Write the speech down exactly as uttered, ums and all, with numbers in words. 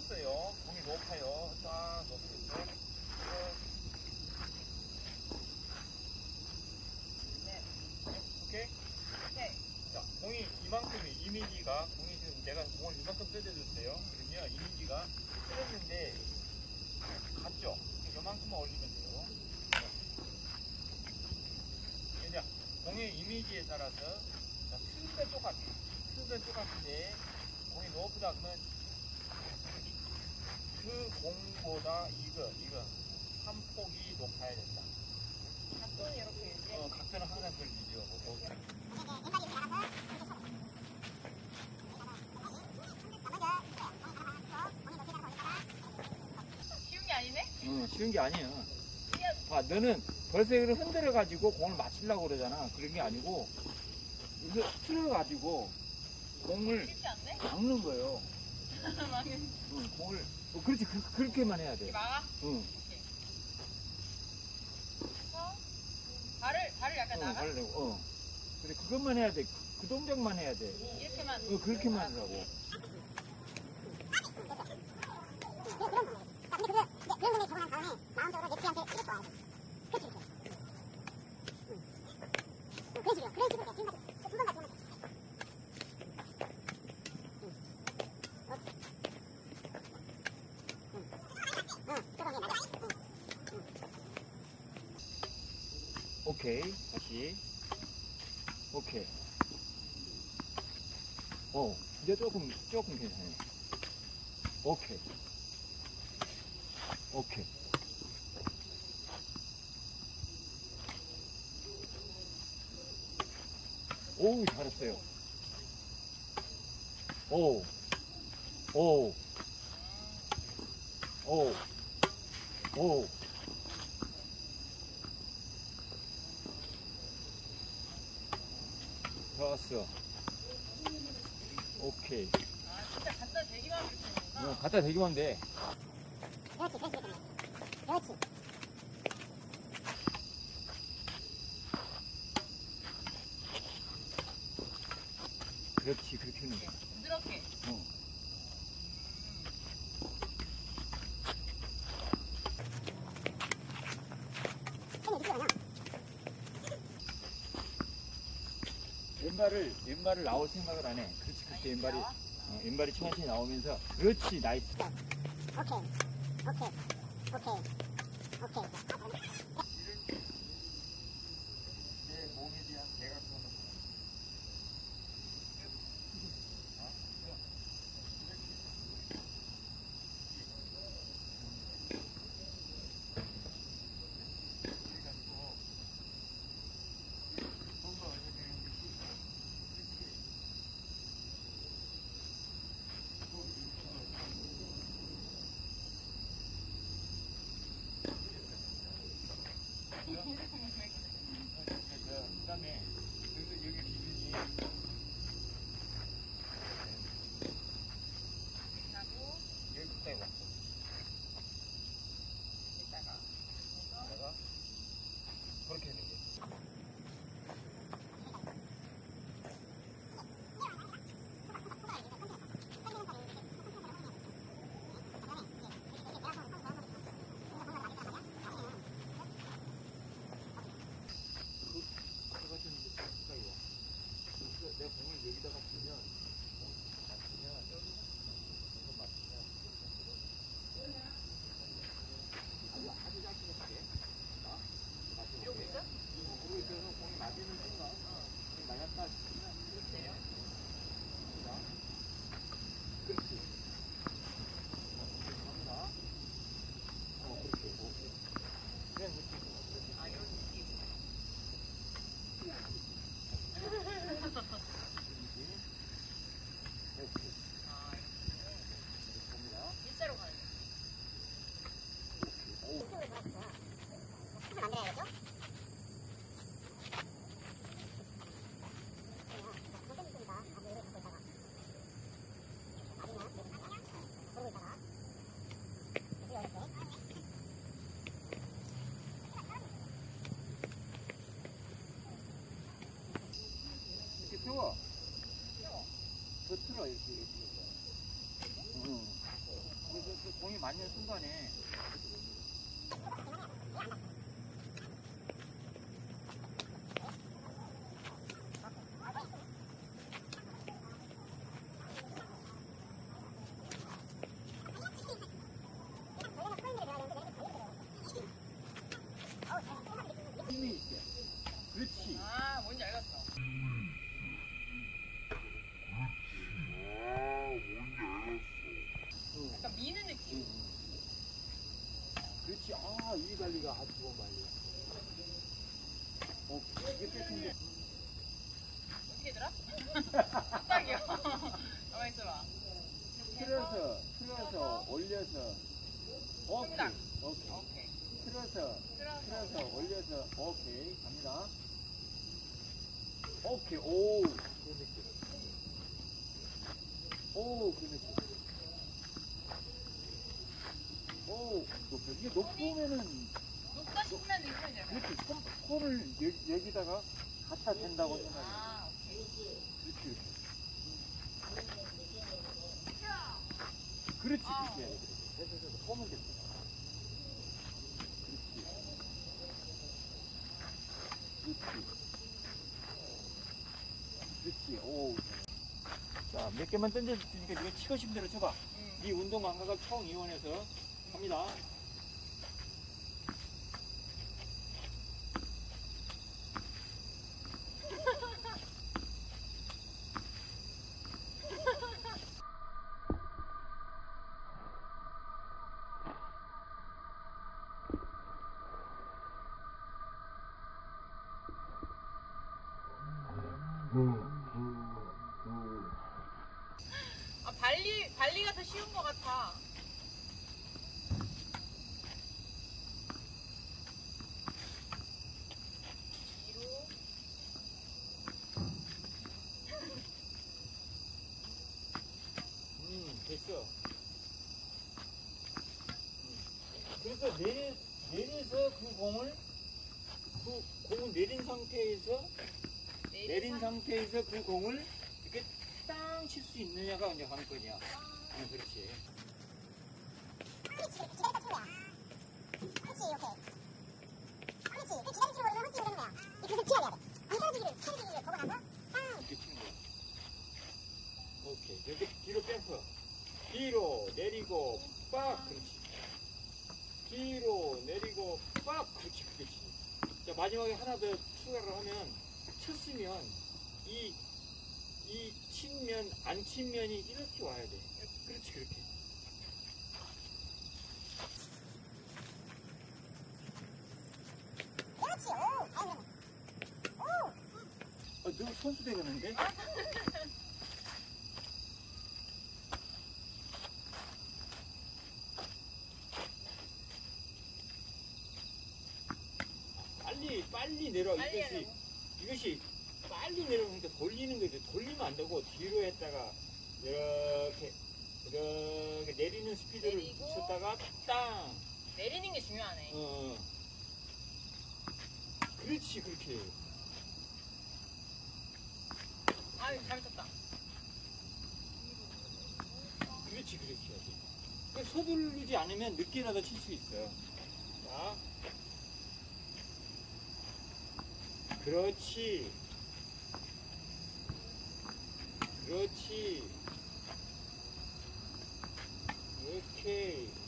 뜯었어요. 공이 높아요. 쫙 높겠죠. 네. 오케이? 오케이. 자, 공이 이만큼의 이미지가, 공이 지금 내가 공을 이만큼 뜯어줬어요. 그러면 이미지가 뜯었는데, 같죠? 이만큼만 올리면 돼요. 이제 공의 이미지에 따라서, 자, 틀면 똑같아. 틀면 똑같은데, 공이 높다 그러면, 그 공보다 이거, 이거, 한 폭이 높아야 된다. 각도는 이렇게 유지. 어, 각도는 항상 그걸 유지하고. 쉬운 게 아니네? 응, 쉬운 게 아니야. 아, 너는 벌써 이걸 흔들어가지고 공을 맞추려고 그러잖아. 그런 게 아니고, 이거 틀어가지고 공을 쉽지 않네? 막는 거예요. 막은. 응, 공을. 어, 그렇지, 그, 그렇게만 해야 돼. 이렇게 막아? 응. 오케이. 어? 발을, 발을 약간 어, 나가? 하려고. 어. 근데 그것만 해야 돼. 그, 그 동작만 해야 돼. 이렇게만. 어, 그렇게만 하라고. 오케이, 다시. 오케이. 어, 이제 조금, 조금 괜찮아요. 오케이. 오케이. 오우, 잘했어요. 오, 오, 오, 오. 좋았어. 오케이. 아, 진짜 갖다 대기만 하면 되는구나. 어, 갖다 대기만 하면 돼. 그렇지, 그렇지, 그렇지. 그렇지. 그렇지, 그렇게 하는 거야. 부드럽게. 어. 왼발을, 왼발을 나올 생각을 안 해. 그렇지, 그렇게 왼발이, 나와? 어, 왼발이 천천히 나오면서, 그렇지, 나이스. 오케이. 오케이. 오케이. 오케이. 내 몸에 대한 대각선을 맞는 순간에 힘이 있어. 그렇지. 아, 뭔지 알겠어. 약간 미는 느낌. 그렇지. 아, 이 관리가 아주 좋은 관리야. 어, 이게 뺏긴데. 어떻게 들어? 딱이요. 가만히 있어봐. 틀어서, 틀어서, 올려서. 오케이. 정답. 오케이. 오케이. 틀어서, 틀어서. 틀어서, 올려서. 오케이. 갑니다. 오케이. 오. 그 느낌. 오, 그 느낌. 오, 높여. 이게 높으면은, 높다 싶으면 이거 이제. 그렇지. 손, 손을 여, 여기다가 갖다 댄다고 생각해. 아, 오케이. 그렇지, 이렇게. 그렇지, 아. 그렇게 해야 돼. 그렇게. 됐어, 됐어. 손을 됐어. 그렇지. 그렇지. 그렇지. 오. 자, 몇 개만 던져줬으니까 네가 치고 싶은 대로 쳐봐. 응. 네 운동 감각을 총 이용해서 갑니다. 아, 발리, 발리가 더 쉬운 것 같아. 뒤로. 음, 됐어. 음. 그래서 내려, 내려서 그 공을, 그 공을 내린 상태에서, 내린 상태에서 그 공을 이렇게 땅 칠 수 있느냐가 이제 관건이야. 어, 그렇지. 그렇지. 기다렸다 친 거야. 그렇지, 오케이. 그렇지. 그 기다리지를 모르면 헛스윙 되는 거야. 이 그릇을 피해야 돼. 이 떨어지기를, 떨어지기를 보고 나서, 땅! 이렇게 치는 거야. 오케이. 이렇게 뒤로 빼서. 뒤로 내리고, 빡! 그렇지. 뒤로 내리고, 빡! 그렇지, 그렇지. 자, 마지막에 하나 더 추가를 하면, 쳤으면, 이, 이 친면, 안 친면이 이렇게 와야 돼. 그렇지, 그렇게. 그렇지, 오! 다행이네. 오! 어, 너 선수 되겠는데? 빨리, 빨리 내려. 빨리 이것이, 하라고? 이것이 빨리 내려오니까 돌리는 거지. 돌리면 안 되고, 뒤로 했다가, 이렇게, 이렇게 내리는 스피드를 내리고. 붙였다가, 땅! 내리는 게 중요하네. 어. 그렇지, 그렇게. 아유, 잘 쳤다. 그렇지, 그렇지. 해야지. 그 서두르지 않으면 늦게라도 칠 수 있어. 자. 그렇지. 그렇지. 오케이.